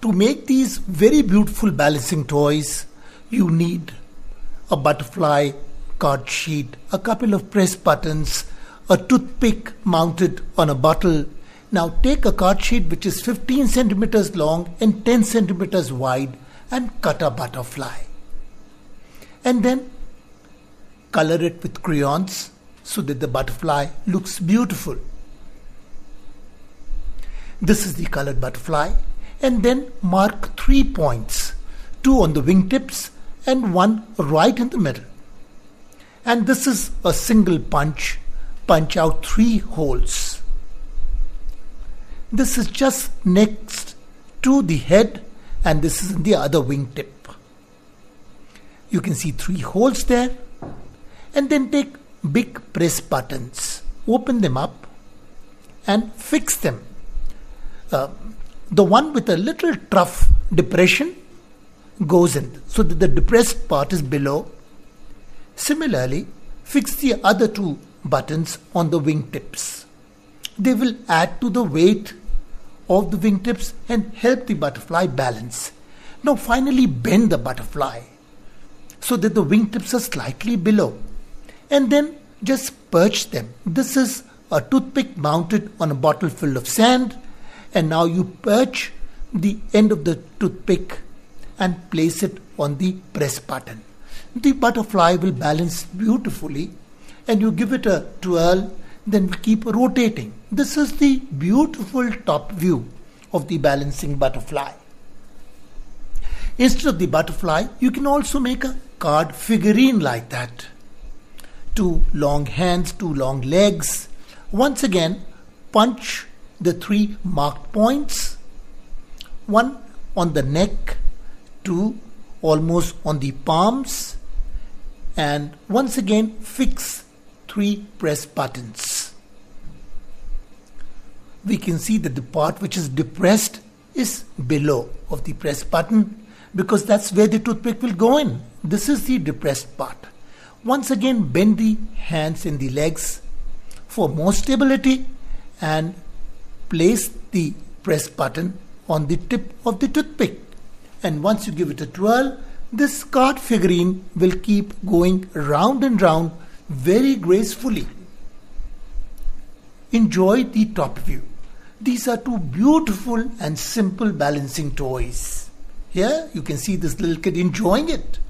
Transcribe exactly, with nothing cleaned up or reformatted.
To make these very beautiful balancing toys, you need a butterfly card sheet, a couple of press buttons, a toothpick mounted on a bottle. Now take a card sheet which is fifteen centimeters long and ten centimeters wide and cut a butterfly. And then color it with crayons so that the butterfly looks beautiful. This is the colored butterfly. And then mark three points, two on the wingtips and one right in the middle. And this is a single punch. Punch out three holes. This is just next to the head and this is in the other wingtip. You can see three holes there. And then take big press buttons, open them up and fix them. Uh, the one with a little trough depression goes in so that the depressed part is below. Similarly, fix the other two buttons on the wingtips. They will add to the weight of the wingtips and help the butterfly balance. Now finally bend the butterfly so that the wingtips are slightly below. And then just perch them. This is a toothpick mounted on a bottle full of sand. And now you perch the end of the toothpick and place it on the press button. The butterfly will balance beautifully and you give it a twirl, then keep rotating. This is the beautiful top view of the balancing butterfly. Instead of the butterfly, you can also make a card figurine like that. Two long hands, two long legs. Once again, punch the three marked points, one on the neck, two almost on the palms, and once again fix three press buttons. We can see that the part which is depressed is below of the press button because that's where the toothpick will go in. This is the depressed part. Once again bend the hands and the legs for more stability and place the press button on the tip of the toothpick. And once you give it a twirl, this card figurine will keep going round and round very gracefully. Enjoy the top view. These are two beautiful and simple balancing toys. Here you can see this little kid enjoying it.